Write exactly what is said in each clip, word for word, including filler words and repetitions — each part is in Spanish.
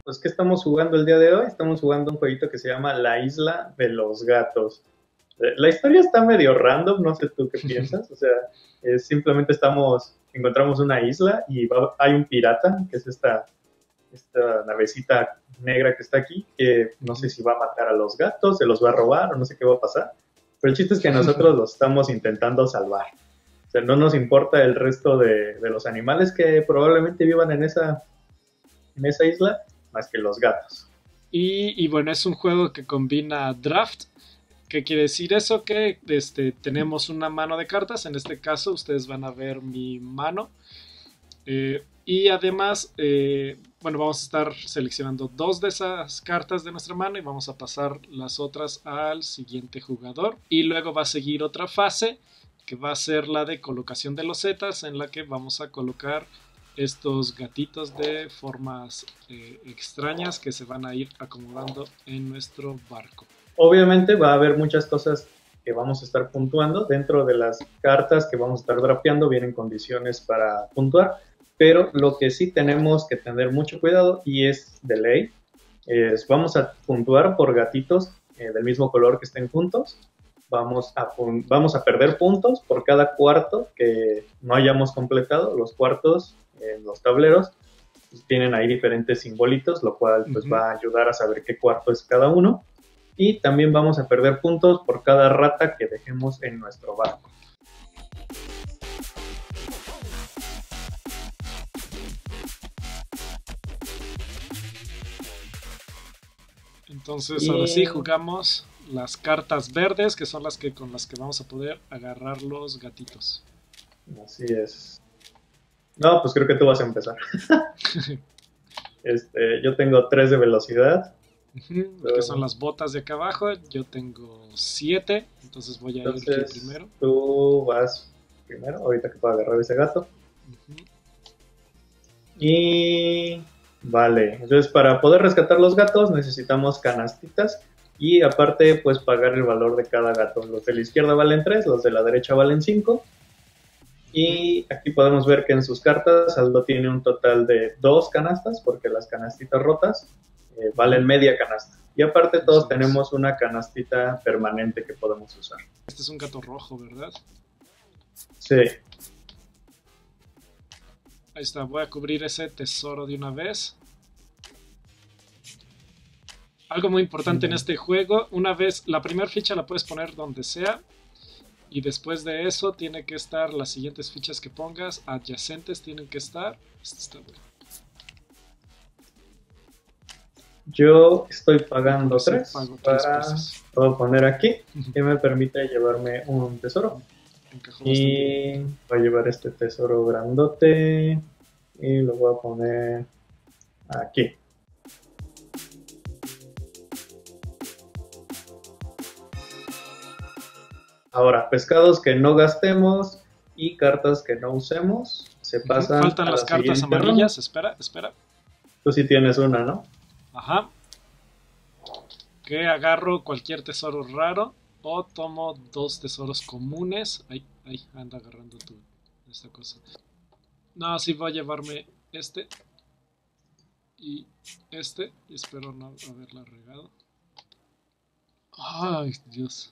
pues ¿qué estamos jugando el día de hoy? Estamos jugando un jueguito que se llama La Isla de los Gatos. Eh, La historia está medio random, no sé tú qué piensas, o sea, es simplemente estamos, encontramos una isla y va- hay un pirata, que es esta, esta navecita negra que está aquí, que no sé si va a matar a los gatos, se los va a robar o no sé qué va a pasar, pero el chiste es que nosotros los estamos intentando salvar. O sea, no nos importa el resto de, de los animales que probablemente vivan en esa, en esa isla, más que los gatos. Y, y bueno, es un juego que combina draft. ¿Qué quiere decir eso? Que este, tenemos una mano de cartas. En este caso, ustedes van a ver mi mano. Eh, y además, eh, bueno, vamos a estar seleccionando dos de esas cartas de nuestra mano y vamos a pasar las otras al siguiente jugador. Y luego va a seguir otra fase que va a ser la de colocación de losetas, en la que vamos a colocar estos gatitos de formas eh, extrañas que se van a ir acomodando en nuestro barco. Obviamente va a haber muchas cosas que vamos a estar puntuando. Dentro de las cartas que vamos a estar drapeando vienen condiciones para puntuar, pero lo que sí tenemos que tener mucho cuidado y es de ley, es vamos a puntuar por gatitos eh, del mismo color que estén juntos. Vamos a, vamos a perder puntos por cada cuarto que no hayamos completado. Los cuartos en los tableros pues, tienen ahí diferentes simbolitos, lo cual pues Uh -huh. va a ayudar a saber qué cuarto es cada uno. Y también vamos a perder puntos por cada rata que dejemos en nuestro barco. Entonces, ahora sí, Y jugamos las cartas verdes, que son las que con las que vamos a poder agarrar los gatitos. así es. No, pues creo que tú vas a empezar. este, yo tengo tres de velocidad. Uh-huh, que son las botas de acá abajo. Yo tengo siete, entonces voy a Entonces, ir primero. tú vas primero, ahorita que puedo agarrar ese gato. Uh-huh. Y vale, entonces para poder rescatar los gatos necesitamos canastitas y aparte pues pagar el valor de cada gato. Los de la izquierda valen tres, los de la derecha valen cinco. Y aquí podemos ver que en sus cartas Aldo tiene un total de dos canastas porque las canastitas rotas eh, valen media canasta. Y aparte todos Eso tenemos es. una canastita permanente que podemos usar. Este es un gato rojo, ¿verdad? Sí. Ahí está, voy a cubrir ese tesoro de una vez. Algo muy importante en este juego, una vez, la primera ficha la puedes poner donde sea. Y después de eso tiene que estar las siguientes fichas que pongas adyacentes, tienen que estar. Este está bueno. Yo estoy pagando Por eso tres pago tres para pesos. puedo poner aquí que me permite llevarme un tesoro. Encajó Y bastante. voy a llevar este tesoro grandote y lo voy a poner aquí. Ahora, pescados que no gastemos y cartas que no usemos se pasan Faltan a las la cartas siguiente ronda. amarillas. Espera, espera. Tú sí tienes una, ¿no? Ajá. Que agarro cualquier tesoro raro o tomo dos tesoros comunes. Ay, ay, anda agarrando tu, esta cosa. No, sí voy a llevarme este y este. Y espero no haberla regado. Ay, Dios.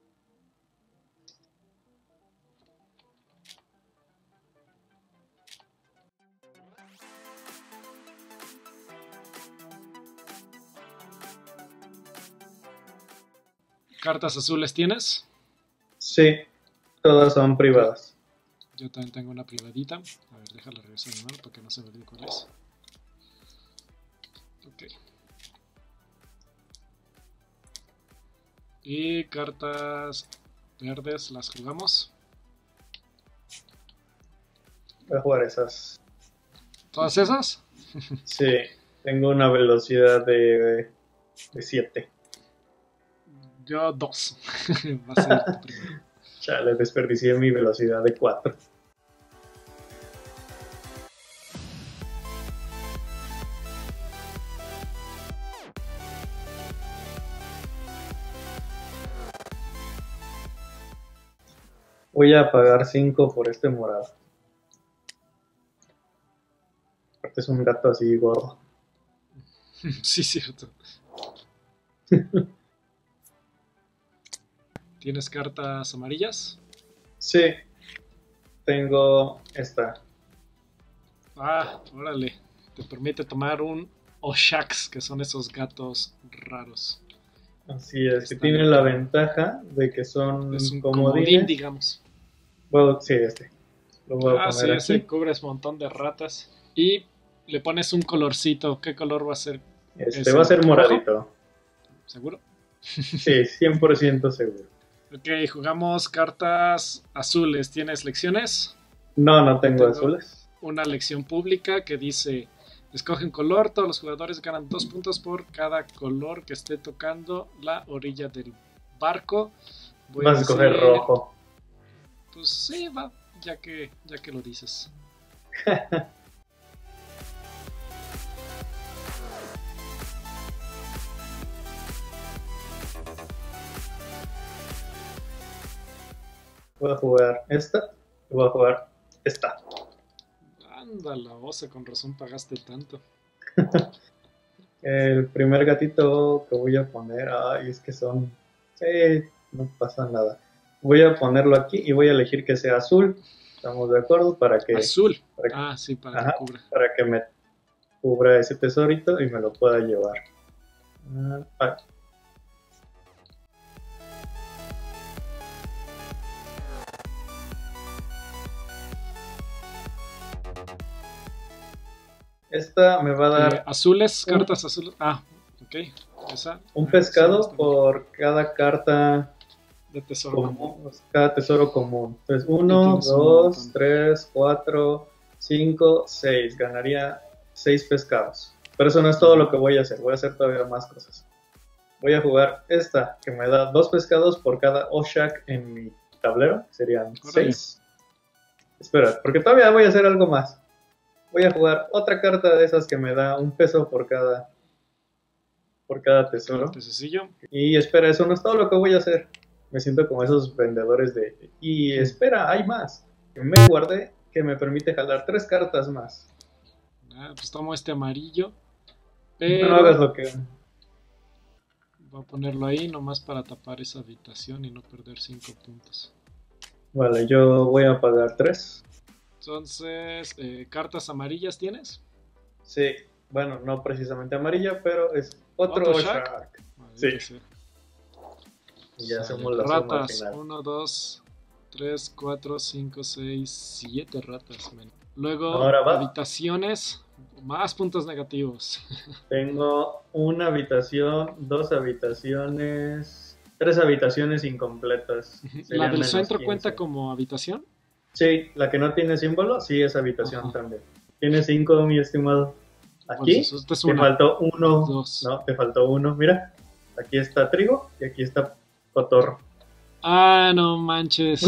¿Cartas azules tienes? Sí, todas son privadas. Yo también tengo una privadita. A ver, déjala regresar a mi mano para que no se me olvide cuál es. Ok. Y cartas verdes las jugamos. Voy a jugar esas. ¿Todas esas? Sí, tengo una velocidad de siete. Yo dos. Va a ser tu primero. Chale, desperdicié mi velocidad de cuatro. Voy a pagar cinco por este morado. Aparte es un gato así gordo. Sí, cierto. ¿Tienes cartas amarillas? Sí, tengo esta. Ah, órale. Te permite tomar un Oshax, que son esos gatos raros. Así es, que Están tiene aquí. la ventaja de que son Es un comodín, comodines. digamos. Bueno, sí, este. Lo voy a Ah, sí, poner ese aquí. cubres un montón de ratas. Y le pones un colorcito. ¿Qué color va a ser Este va a ese? ser ¿Rojo? moradito. ¿Seguro? Sí, cien por ciento seguro. Ok, jugamos cartas azules. ¿Tienes lecciones? No, no Yo tengo tengo azules. una lección pública que dice: escoge un color, todos los jugadores ganan dos puntos por cada color que esté tocando la orilla del barco. Voy Vas a a escoger decir, rojo. pues sí, va, ya que, ya que lo dices. Voy a jugar esta. Voy a jugar esta. Anda, la osa, con razón pagaste tanto. El primer gatito que voy a poner. Ay, es que son. Sí, no pasa nada. Voy a ponerlo aquí y voy a elegir que sea azul. ¿Estamos de acuerdo? Para que, Azul. para que, Ah, sí, para que ajá, cubra. para que me cubra ese tesorito y me lo pueda llevar. Ah, ah. Esta me va a Eh, dar azules, un, cartas azules. Ah, ok. Esa. un Ah, pescado sí, por cada carta de tesoro común. común, cada tesoro común. Entonces, Y uno, tienes un dos, montón. tres, cuatro, cinco, seis. Ganaría seis pescados. Pero eso no es todo lo que voy a hacer. Voy a hacer todavía más cosas. Voy a jugar esta, que me da dos pescados por cada Oshak en mi tablero. Serían Órale. seis. Espera, porque todavía voy a hacer algo más. Voy a jugar otra carta de esas que me da un peso por cada, por cada tesoro. Pececillo. Y espera, eso no es todo lo que voy a hacer. Me siento como esos vendedores de... Y espera, hay más. Me guardé que me permite jalar tres cartas más. Ah, pues tomo este amarillo. Pero... no hagas Pero lo que... voy a ponerlo ahí nomás para tapar esa habitación y no perder cinco puntos. Vale, yo voy a pagar tres. Entonces, eh, ¿cartas amarillas tienes? Sí, bueno, no precisamente amarilla, pero es otro, ¿Otro Shark. Shark? Sí. Y ya Sale. hacemos la suma al Ratas. final. uno, dos, tres, cuatro, cinco, seis, siete ratas. Men. Luego, Ahora va. habitaciones. Más puntos negativos. Tengo una habitación, dos habitaciones, tres habitaciones incompletas. ¿La Serían del menos centro quince. cuenta como habitación? Sí, la que no tiene símbolo, sí es habitación Ajá. también. Tiene cinco, mi estimado. Aquí Pues esta es te una. faltó uno. Dos. No, te faltó uno. Mira, aquí está trigo y aquí está cotorro. Ah, no manches.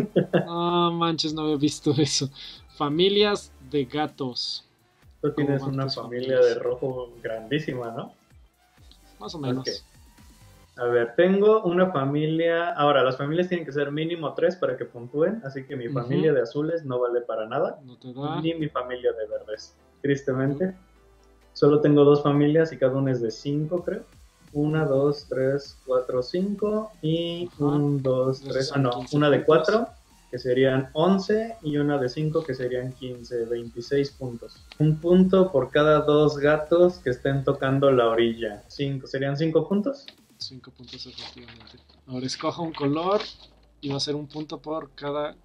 No manches, no había visto eso. Familias de gatos. Tú tienes ¿Cómo van una tus familia familias? de rojo grandísima, ¿no? Más o menos. Ok. A ver, tengo una familia. Ahora, las familias tienen que ser mínimo tres para que puntúen, así que mi Ujú. familia de azules no vale para nada, No te da. ni mi familia de verdes. Tristemente, solo tengo dos familias y cada una es de cinco, creo. Una, dos, tres, cuatro, cinco y Ajá. un, dos, Esos tres. Ah, son no, quince una de puntos. cuatro, que serían once, y una de cinco, que serían quince, veintiséis puntos. Un punto por cada dos gatos que estén tocando la orilla. Cinco, ¿serían cinco puntos? Cinco puntos efectivamente. Ahora escoja un color y va a ser un punto por cada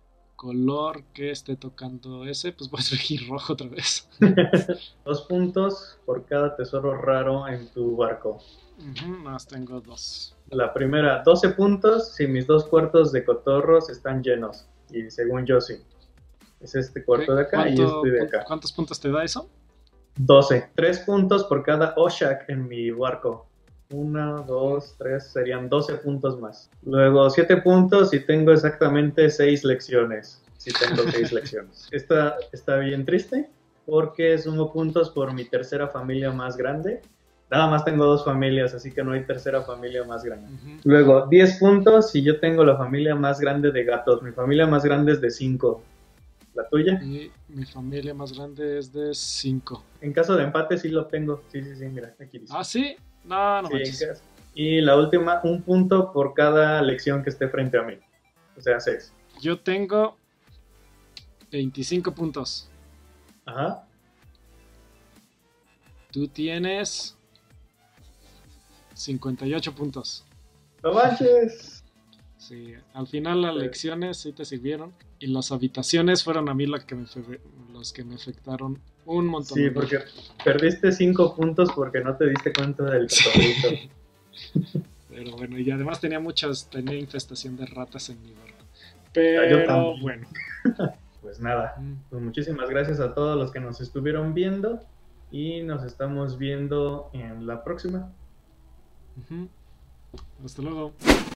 color que esté tocando ese. Pues voy a elegir rojo otra vez. Dos puntos por cada tesoro raro en tu barco. Ujú, más tengo dos. La primera, doce puntos si mis dos cuartos de cotorros están llenos. Y según yo sí. Es este cuarto Ok, de acá y ¿cuánto- este de acá. ¿Cuántos puntos te da eso? doce. tres puntos por cada Oshak en mi barco. uno, dos, tres, serían doce puntos más. Luego siete puntos si tengo exactamente seis lecciones. Si tengo seis lecciones. Esta está bien triste porque sumo puntos por mi tercera familia más grande. Nada más tengo dos familias, así que no hay tercera familia más grande. Ujú. Luego, diez puntos si yo tengo la familia más grande de gatos. Mi familia más grande es de cinco. ¿La tuya? Y mi familia más grande es de cinco. En caso de empate sí lo tengo. Sí, sí, sí, mira, aquí dice. ¿Ah, sí? No, no Sí, manches. en caso. Y la última, un punto por cada lección que esté frente a mí. O sea, seis. Yo tengo veinticinco puntos. Ajá. Tú tienes cincuenta y ocho puntos. ¡No manches! Sí, al final las lecciones sí te sirvieron. Y las habitaciones fueron a mí los que me, fe- los que me afectaron un montón. Sí, porque perdiste cinco puntos porque no te diste cuenta del cotorrito. Pero bueno, y además tenía muchas, tenía infestación de ratas en mi barco. Yo Pero también. bueno. Pues nada, Mm. pues muchísimas gracias a todos los que nos estuvieron viendo y nos estamos viendo en la próxima. Ujú. Hasta luego.